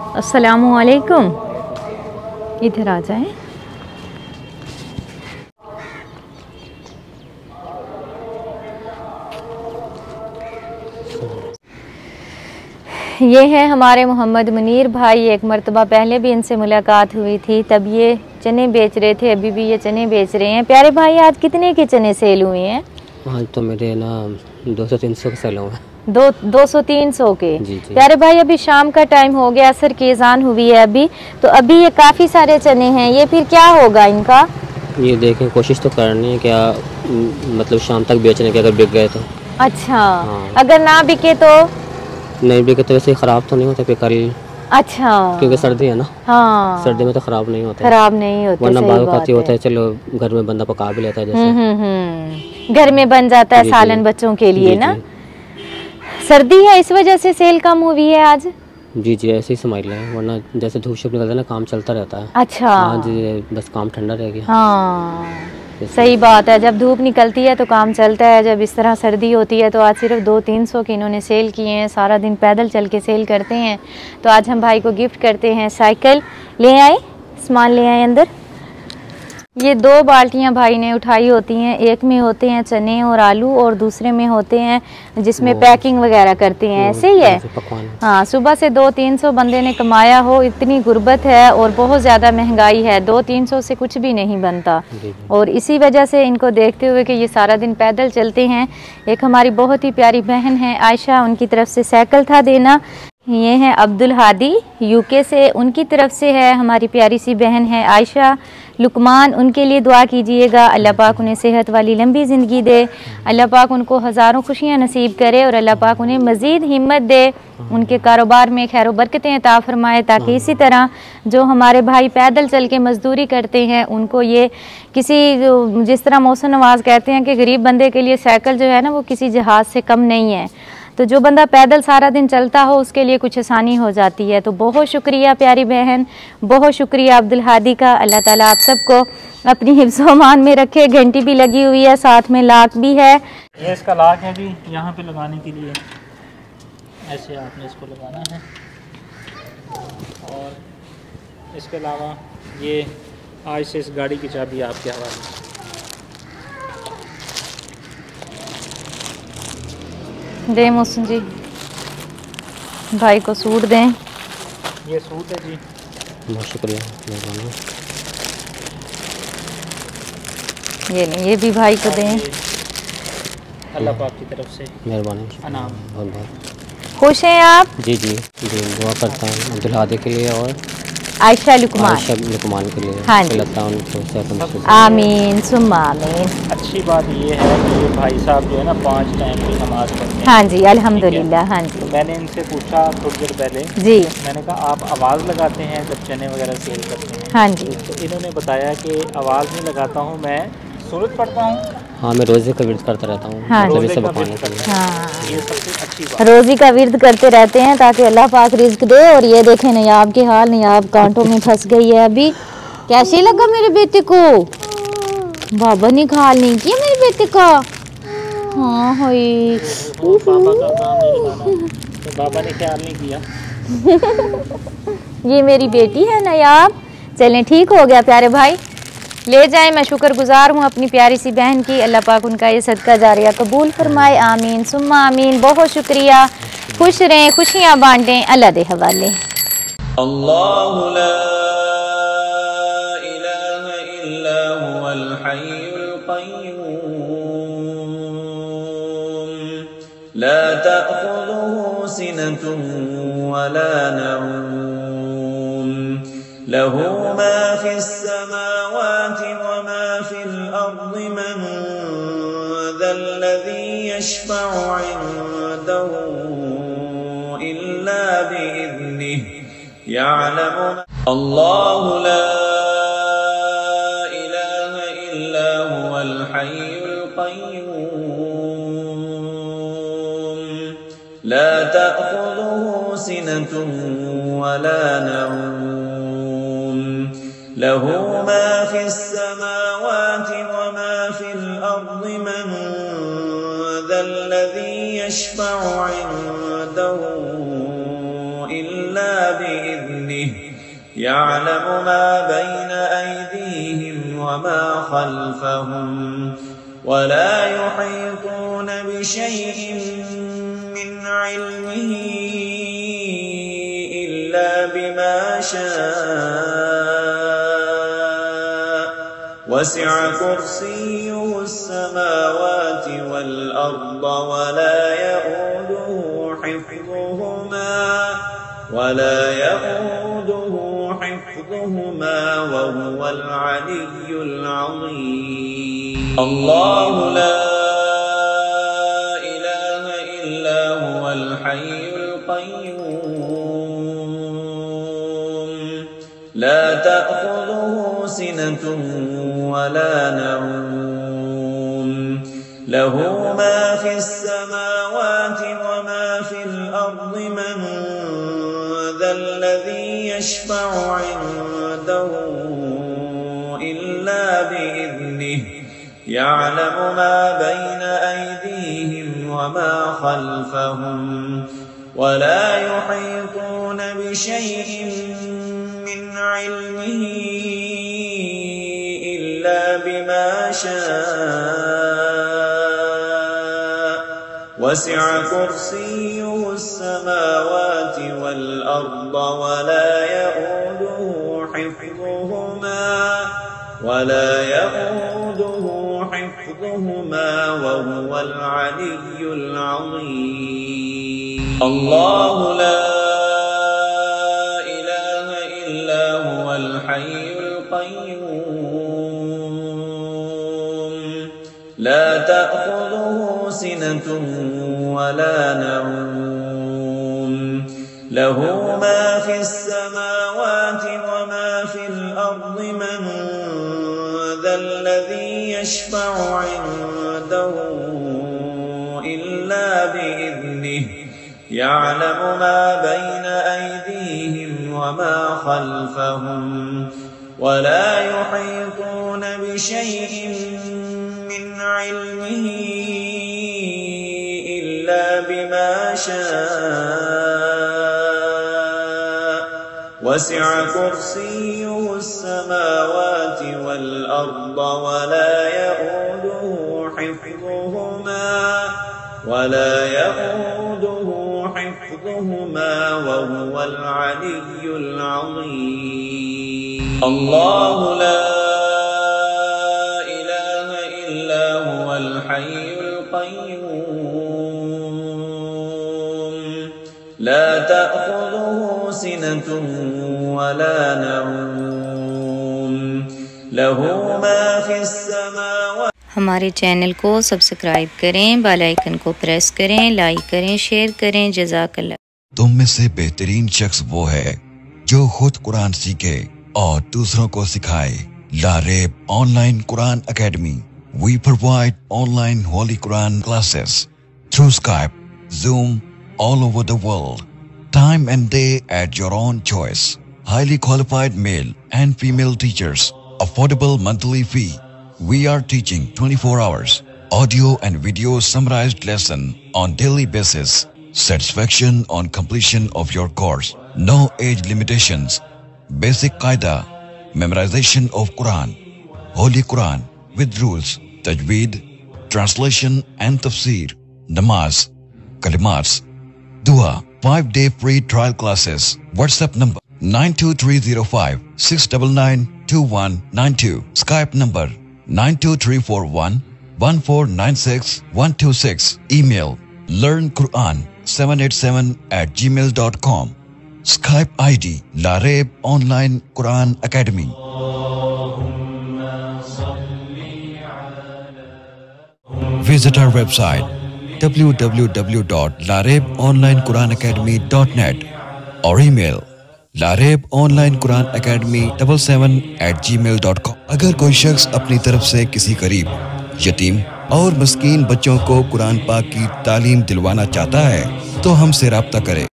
अस्सलामु अलैकुम, इधर आ जाएं। ये हैं हमारे मोहम्मद मुनीर भाई। एक मरतबा पहले भी इनसे मुलाकात हुई थी, तब ये चने बेच रहे थे, अभी भी ये चने बेच रहे हैं। प्यारे भाई, आज कितने के चने सेल हुए हैं? आज तो मेरे ना 200-300 के सेल हुए हैं। 200-300 के। जी जी। प्यारे भाई, अभी शाम का टाइम हो गया, असर की अज़ान हुई है अभी, तो अभी ये काफ़ी सारे चने हैं, ये फिर क्या होगा इनका? ये देखें, कोशिश तो करनी है क्या मतलब शाम तक बेचने के, अगर बिक गए तो। अच्छा। हाँ। अगर ना बिके तो? नहीं बिके तो वैसे ख़राब तो नहीं होते फिर कल। अच्छा। क्योंकि सर्दी है ना। हाँ, सर्दी में तो ख़राब नहीं होते। खराब नहीं होते, वरना सही बाल बात खाती होता है, चलो घर में बंदा पका भी लेता है जैसे। घर में बन जाता है जी, सालन जी। बच्चों के लिए जी, ना। जी। सर्दी है इस वजह से सेल कम हुई है आज। जी जी, ऐसे ही समझ लें, वरना जैसे धूप शिप निकलता है ना, काम चलता रहता है। अच्छा। आज बस काम ठंडा रह गया। हाँ, इसलिए। सही बात है, जब धूप निकलती है तो काम चलता है, जब इस तरह सर्दी होती है तो आज सिर्फ 200-300 के इन्होंने सेल किए हैं। सारा दिन पैदल चल के सेल करते हैं, तो आज हम भाई को गिफ्ट करते हैं साइकिल। ले आए, सामान ले आए अंदर। ये 2 बाल्टियां भाई ने उठाई होती हैं, एक में होते हैं चने और आलू और दूसरे में होते हैं जिसमें पैकिंग वगैरह करते हैं, ऐसे ही है। हाँ, सुबह से 200-300 बंदे ने कमाया हो, इतनी गुर्बत है और बहुत ज़्यादा महंगाई है, 200-300 से कुछ भी नहीं बनता। और इसी वजह से इनको देखते हुए कि ये सारा दिन पैदल चलते हैं। एक हमारी बहुत ही प्यारी बहन है आयशा, उनकी तरफ से साइकिल था देना। ये हैं अब्दुल हादी यूके से, उनकी तरफ से है हमारी प्यारी सी बहन है आयशा। लुकमान, उनके लिए दुआ कीजिएगा, अल्लाह पाक उन्हें सेहत वाली लंबी ज़िंदगी दे, अल्लाह पाक उनको हज़ारों खुशियाँ नसीब करे और अल्लाह पाक उन्हें मज़ीद हिम्मत दे, उनके कारोबार में खैर बरकतें अता फरमाए, ताकि इसी तरह जो हमारे भाई पैदल चल के मज़दूरी करते हैं उनको ये किसी, जिस तरह मौसम नवाज़ कहते हैं कि गरीब बंदे के लिए साइकिल जो है ना वो किसी जहाज़ से कम नहीं है। तो जो बंदा पैदल सारा दिन चलता हो उसके लिए कुछ आसानी हो जाती है। तो बहुत शुक्रिया प्यारी बहन, बहुत शुक्रिया अब्दुल हादी का। अल्लाह ताला आप सबको अपनी हिफ्ज़ व अमान में रखे। घंटी भी लगी हुई है, साथ में लाक भी है। ये इसका लाक है जी, यहाँ पे लगाने के लिए ऐसे आपने इसको लगाना है। और इसके अलावा ये आज से इस गाड़ी की चाबी आपके हवाले। दे मोहसिन जी, भाई को सूट दें। ये सूट है जी। बहुत शुक्रिया। ये नहीं, ये भी भाई को दें। अल्लाह पाक की तरफ से मेहरबानी, अनाम। बहुत बहुत खुश हैं आप? जी जी जी, दुआ करता हूँ अब्दुल हादी के लिए और आयशा लुकमान के लिए। हाँ जी। आमीन सुम्मा आमीन। अच्छी बात ये है कि ये भाई साहब जो है ना 5 टाइम की नमाज़ पढ़ते हैं। हाँ जी, अल्हम्दुलिल्लाह। हाँ जी। तो मैंने इनसे पूछा थोड़ी देर पहले जी, मैंने कहा आप आवाज़ लगाते हैं जब चने वगैरह सेल करते हैं? हाँ जी। तो इन्होंने बताया कि आवाज़ नहीं लगाता हूँ, मैं सूरत पढ़ता हूँ। हाँ, मैं रोज़े का विर्द करता रहता हूँ। हाँ, मतलब रोज़े इसे का बताने विर्द के लिए। करता हूँ। हाँ, ये सबसे अच्छी बात। रोज़ी का विर्द करते रहते हैं ताकि अल्लाह पाक रिज्क दे। और ये देखें नयाब के हाल, नयाब कांटों में फंस गई है अभी। कैसे लगा मेरे बेटे को? बाबा ने ख्याल नहीं किया मेरे बेटे का। हाँ हाय, पापा का काम नहीं लगाना, तो बाबा ने ख्याल नहीं किया। ये मेरी बेटी है नयाब। चलें, ठीक हो गया प्यारे भाई, ले जाएं। मैं शुक्रगुजार हूँ अपनी प्यारी सी बहन की। अल्लाह पाक उनका ये सदका जारिया कबूल फरमाए, आमीन सुम्मा आमीन। बहुत शुक्रिया, खुश रहें, खुशियाँ बांटें, अल्लाह दे हवाले। अल्लाहु ला इलाहा इल्ला हुवल हय्युल क़य्यूम ला तअख़ुज़ुहु सिनतुन वला नऊम लहू मा फ़िस समावाति व मा फ़िल अर्ज़ि मन ज़ल्लज़ी यशफ़अु इन्दहु इल्ला बिइज़्निहि यअलमु अल्लाहु ला इलाहा इल्ला हुवल हय्युल क़य्यूम ला तअख़ुज़ुहु सिनतुन वला नऊम लहू मा फ़िस समावाति व मा फ़िल अर्ज़ि मन ज़ल्लज़ी यशफ़अु इन्दहु इल्ला بإذنه يعلم ما بين أيديهم وما خلفهم ولا يحيطون بشيء من علمه إلا بما شاء وسع كرسيه السماوات والأرض ولا يؤوده حفظهما وهو العلي العظيم. الله لا إله إلا هو الحي القيوم لا تأخذه سنة ولا نوم له ما في السماوات وما في الأرض من ذا الذي يشفع عنده إلا بإذنه يعلم ما بين أيديهم وما خلفهم ولا يحيطون بشيء من علمه إلا بما شاء وسع كرسيه السماوات والأرض ولا يؤوده حفظهما وهو العلي العظيم. الله لا إله إلا هو الحي القيوم لا تأخذه سنة ولا نوم له ما في السماوات وما في الأرض من ذا الذي يشفع عنده إلا بإذنه يعلم ما بين أيديهم وما خلفهم ولا يحيطون بشيء من علمه إلا بما شاء وسع كرسيه السماوات والأرض ولا يؤوده حفظهما وهو العلي العظيم. الله لا إله إلا هو الحي القيوم لا تأخذه سنة ولا نوم له ما في السماوات. हमारे चैनल को सब्सक्राइब करें, बेल आइकन को प्रेस करें, लाइक करें, शेयर करें। जज़ाकल्लाह। तुम में से बेहतरीन शख्स वो है जो खुद कुरान सीखे और दूसरों को सिखाए। Laraib online Quran academy. We provide online Holy Quran classes through Skype, Zoom, all over the world. Time and day at your own choice. Highly qualified male and female teachers. Affordable monthly fee. We are teaching 24 hours. Audio and video summarized lesson on daily basis. Satisfaction on completion of your course. No age limitations. Basic Qaida. Memorization of Quran. Holy Quran with rules. Tajweed. Translation and tafsir. Namaz. Kalimats. Dua. 5-day free trial classes. WhatsApp number 92305 699 2192. Skype number 92341 1496 126. Email learnquran787@gmail.com. Skype ID Lareeb Online Quran Academy. Visit our website www.lareebonlinequranacademy.net or email lareebonlinequranacademy77@gmail.com. अगर कोई शख्स अपनी तरफ से किसी गरीब, यतीम और मस्कीन बच्चों को कुरान पाक की तालीम दिलवाना चाहता है तो हमसे राब्ता करें।